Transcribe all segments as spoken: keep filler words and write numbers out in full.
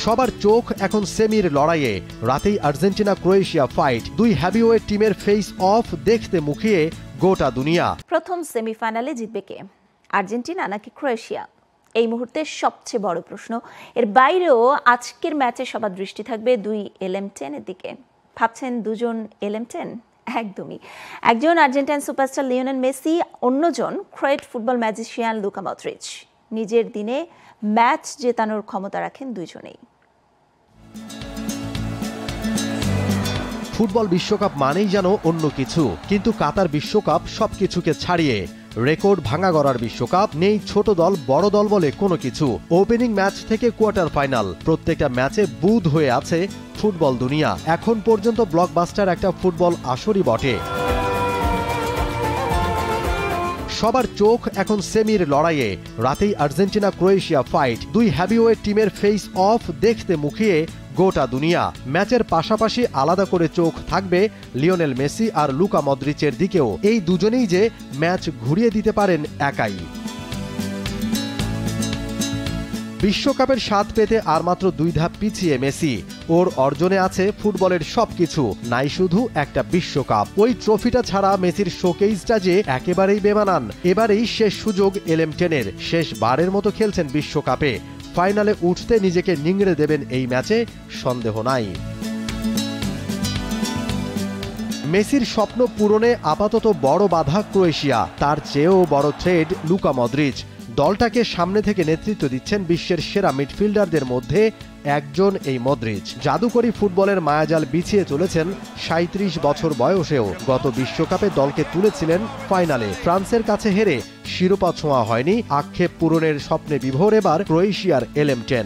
সবার চোখ এখন সেমির লড়াইয়ে। রাতেই আর্জেন্টিনা ক্রোয়েশিয়া ফাইট, দুই হেভিওয়েট টিমের ফেস অফ দেখতে মুখিয়ে গোটা দুনিয়া। প্রথম সেমিফাইনালে জিতবে কে, আর্জেন্টিনা নাকি ক্রোয়েশিয়া? এই মুহূর্তে সবচেয়ে বড় প্রশ্ন। এর বাইরেও আজকের ম্যাচে সবার দৃষ্টি থাকবে দুই এলএম টেনের দিকে। ভাবছেন দুজন এলএম টেন? একদমই। একজন আর্জেন্টাইন সুপারস্টার লিওনেল মেসি, অন্যজন Croat football magician Luka Modric. নিজের দিনে ম্যাচ জেতানোর ক্ষমতা রাখেন দুইজনেই। ফুটবল বিশ্বকাপ মানেই যেন অন্য কিছু, কিন্তু কাতার বিশ্বকাপ সবকিছুকে ছাড়িয়ে রেকর্ড ভাঙা গড়ার বিশ্বকাপ। নেই ছোট দল বড় দল বলে কোনো কিছু। ওপেনিং ম্যাচ থেকে কোয়ার্টার ফাইনাল, প্রত্যেকটা ম্যাচে বুঁদ হয়ে আছে ফুটবল দুনিয়া। এখন পর্যন্ত ব্লকবাস্টার একটা ফুটবল আসরই বটে। সবার চোখ এখন সেমির লড়াইয়ে। রাতেই আর্জেন্টিনা ক্রোয়েশিয়া ফাইট, দুই হেভিওয়েট টিমের ফেস অফ দেখতে মুখিয়ে গোটা দুনিয়া। ম্যাচের পাশাপাশি আলাদা করে চোখ থাকবে লিওনেল মেসি আর লুকা মদ্রিচের দিকেও। এই দুজনেই যে ম্যাচ ঘুরিয়ে দিতে পারেন একাই। বিশ্বকাপের স্বাদ পেতে আর মাত্র দুই ধাপ পিছিয়ে মেসি। ওর অর্জনে আছে ফুটবলের সবকিছু, নাই শুধু একটা বিশ্বকাপ। ওই ট্রফিটা ছাড়া মেসির শোকেইজটা যে একেবারেই বেমানান। এবারেই শেষ সুযোগ এলএম টেনের, শেষ বারের মতো খেলছেন বিশ্বকাপে। ফাইনালে উঠতে নিজেকে নিংড়ে দেবেন এই ম্যাচে, সন্দেহ নাই। মেসির স্বপ্ন পূরণে আপাতত বড় বাধা ক্রোয়েশিয়া, তার চেয়েও বড় থ্রেড লুকা মদ্রিচ। দলটাকে সামনে থেকে নেতৃত্ব দিচ্ছেন বিশ্বের সেরা মিডফিল্ডারদের মধ্যে একজন এই মদ্রিচ। জাদুকরী ফুটবলের মায়াজাল বিছিয়ে চলেছেন সাঁইত্রিশ বছর বয়সেও। গত বিশ্বকাপে দলকে তুলেছিলেন ফাইনালে, ফ্রান্সের কাছে হেরে শিরোপা ছোঁয়া হয়নি। আক্ষেপ পূরণের স্বপ্নে বিভোর এবার ক্রোয়েশিয়ার এলএম টেন।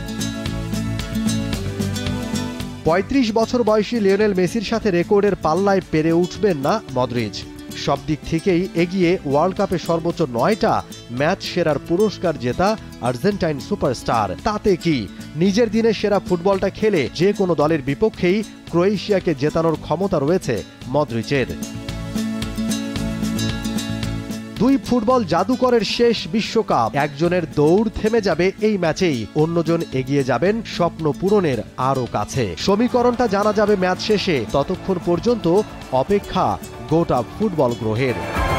পঁয়ত্রিশ বছর বয়সী লিওনেল মেসির সাথে রেকর্ডের পাল্লায় পেরে উঠবেন না মদ্রিচ। সব দিক থেকেই এগিয়ে ওয়ার্ল্ড কাপে সর্বোচ্চ নয়টা ম্যাচ সেরার পুরস্কার জেতা আর্জেন্টাইন সুপারস্টার। তাতে কি, নিজের দিনে সেরা ফুটবলটা খেলে যে কোনো দলের বিপক্ষেই ক্রোয়েশিয়াকে জেতানোর ক্ষমতা রয়েছে মদ্রিচের। দুই ফুটবল জাদুকরের শেষ বিশ্বকাপ। একজনের দৌড় থেমে যাবে এই ম্যাচেই, অন্যজন এগিয়ে যাবেন স্বপ্ন পূরণের আরও কাছে। সমীকরণটা জানা যাবে ম্যাচ শেষে, ততক্ষণ পর্যন্ত অপেক্ষা গোটা ফুটবল গ্রহের।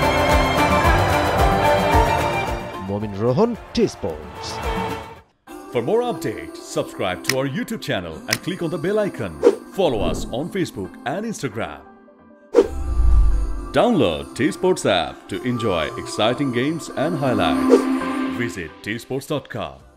মমিন Rohan, Tsports. For more updates, subscribe to our YouTube channel and click on the bell icon. Follow us on Facebook and Instagram. Download Tsports app to enjoy exciting games and highlights. Visit T sports dot com.